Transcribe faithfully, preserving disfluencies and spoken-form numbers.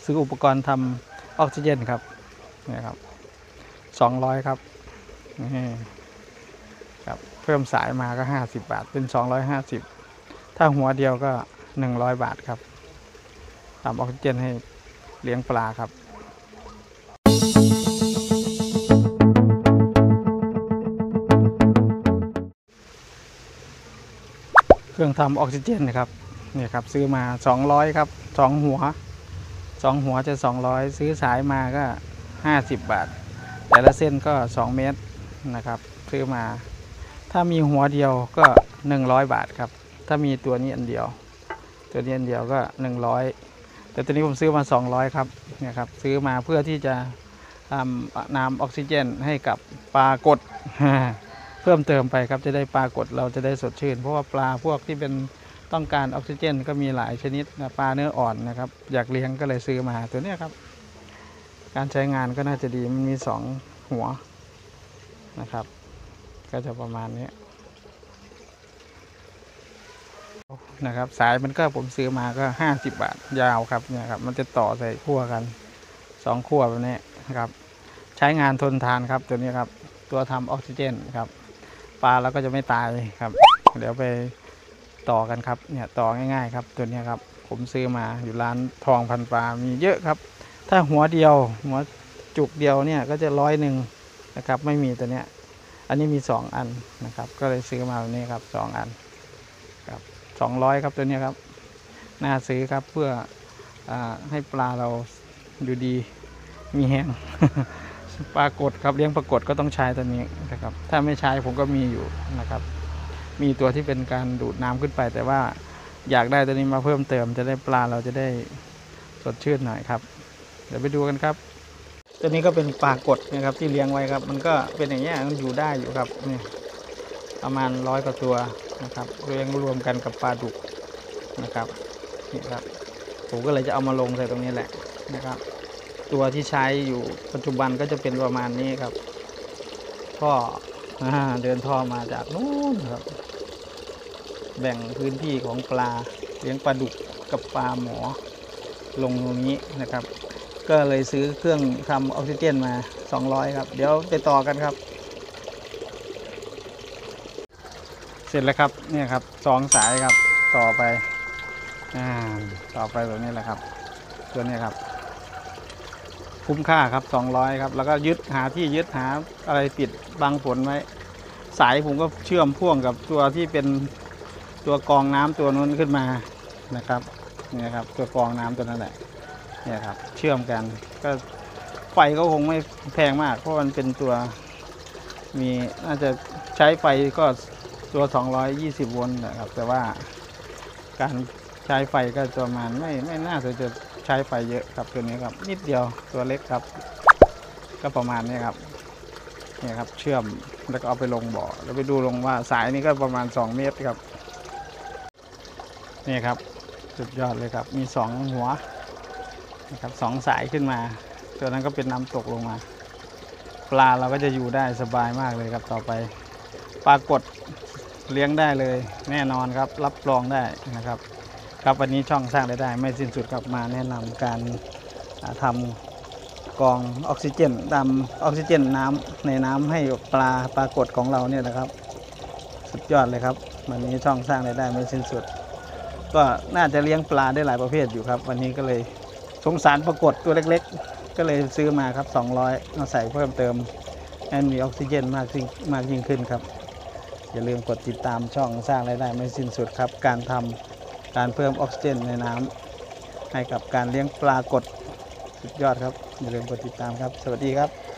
ซื้ออุปกรณ์ทำออกซิเจนครับนี่ครับสองร้อยครับนี่ครับเพิ่มสายมาก็ห้าสิบบาทเป็นสองร้อยห้าสิบถ้าหัวเดียวก็หนึ่งร้อยบาทครับทำออกซิเจนให้เลี้ยงปลาครับเครื่องทำออกซิเจนนะครับนี่ครับซื้อมาสองร้อยครับสองหัวสองหัวจะสองร้อยซื้อสายมาก็ห้าสิบบาทแต่ละเส้นก็สองเมตรนะครับซื้อมาถ้ามีหัวเดียวก็หนึ่งร้อยบาทครับถ้ามีตัวนี้อันเดียวตัวนี้อันเดียวก็หนึ่งร้อยแต่ตัวนี้ผมซื้อมาสองร้อยครับเนี่ยครับซื้อมาเพื่อที่จะทำน้ำออกซิเจนให้กับปลากดเพิ่มเติมไปครับจะได้ปลากดเราจะได้สดชื่นเพราะว่าปลาพวกที่เป็นต้องการออกซิเจนก็มีหลายชนิดนะปลาเนื้ออ่อนนะครับอยากเลี้ยงก็เลยซื้อมาตัวนี้ครับการใช้งานก็น่าจะดีมันมีสองหัวนะครับก็จะประมาณนี้นะครับสายมันก็ผมซื้อมาก็ห้าสิบบาทยาวครับเนี่ยครับมันจะต่อใส่ขั้วกันสองขั้วแบบนี้นะครับใช้งานทนทานครับตัวนี้ครับตัวทำออกซิเจนครับปลาเราก็จะไม่ตายครับเดี๋ยวไปต่อกันครับเนี่ยต่อง่ายๆครับตัวนี้ครับผมซื้อมาอยู่ร้านทองพันปลามีเยอะครับถ้าหัวเดียวหัวจุกเดียวเนี่ยก็จะร้อยหนึ่งนะครับไม่มีตัวเนี้ยอันนี้มีสองอันนะครับก็เลยซื้อมาแบบนี้ครับสองอันครับสองร้อยครับตัวนี้ครับน่าซื้อครับเพื่ออให้ปลาเราดูดีมีแห้ง ปลากดครับเลี้ยงปลากดก็ต้องใช้ตัวนี้นะครับถ้าไม่ใช้ผมก็มีอยู่นะครับมีตัวที่เป็นการดูดน้ำขึ้นไปแต่ว่าอยากได้ตัวนี้มาเพิ่มเติมจะได้ปลาเราจะได้สดชื่นหน่อยครับเดี๋ยวไปดูกันครับตัวนี้ก็เป็นปลากดนะครับที่เลี้ยงไว้ครับมันก็เป็นอย่างนี้มันอยู่ได้อยู่ครับนี่ประมาณร้อยกว่าตัวนะครับเลี้ยงรวมกันกับปลาดุกนะครับนี่ครับผมก็เลยจะเอามาลงใส่ตรงนี้แหละนะครับตัวที่ใช้อยู่ปัจจุบันก็จะเป็นประมาณนี้ครับท่อเดินท่อมาจากนู้นครับแบ่งพื้นที่ของปลาเลี้ยงปลาดุกกับปลาหมอลงตรงนี้นะครับก็เลยซื้อเครื่องทำออกซิเจนมาสองร้อยครับเดี๋ยวไปต่อกันครับเสร็จแล้วครับเนี่ยครับสองสายครับต่อไปอ่าต่อไปแบบนี้แหละครับตัวนี้ครับคุ้มค่าครับสองร้อยครับแล้วก็ยึดหาที่ยึดหาอะไรปิดบังฝนไว้สายผมก็เชื่อมพ่วงกับตัวที่เป็นตัวกรองน้ำตัวนู้นขึ้นมานะครับนี่ครับตัวกรองน้ำตัวนั้นแหละเนี่ยครับเชื่อมกันก็ไฟก็คงไม่แพงมากเพราะมันเป็นตัวมีน่าจะใช้ไฟก็ตัวสองร้อยยี่สิบโวลต์นะครับแต่ว่าการใช้ไฟก็ประมาณไม่ไม่น่าจะจะใช้ไฟเยอะครับตัวนี้ครับนิดเดียวตัวเล็กครับก็ประมาณนี้ครับนี่ครับเชื่อมแล้วก็เอาไปลงบ่อแล้วไปดูลงว่าสายนี้ก็ประมาณสองเมตรครับนี่ครับสุดยอดเลยครับมีสองหัวนะครับสองสายขึ้นมาตัวนั้นก็เป็นน้ำตกลงมาปลาเราก็จะอยู่ได้สบายมากเลยครับต่อไปปลากดเลี้ยงได้เลยแน่นอนครับรับรองได้นะครับครับวันนี้ช่องสร้างรายได้ไม่สิ้นสุดครับมาแนะนำการทำกองออกซิเจนดำออกซิเจนน้ำในน้ำให้ปลาปลากดของเราเนี่ยนะครับสุดยอดเลยครับวันนี้ช่องสร้างรายได้ไม่สิ้นสุดก็น่าจะเลี้ยงปลาได้หลายประเภทอยู่ครับวันนี้ก็เลยสงสารปลากดตัวเล็กๆก็เลยซื้อมาครับสองร้อยมาใส่เพิ่มเติมให้มีออกซิเจนมากยิ่งมากยิ่งขึ้นครับอย่าลืมกดติดตามช่องสร้างรายได้ไม่สิ้นสุดครับการทำการเพิ่มออกซิเจนในน้ำให้กับการเลี้ยงปลากดสุดยอดครับอย่าลืมกดติดตามครับสวัสดีครับ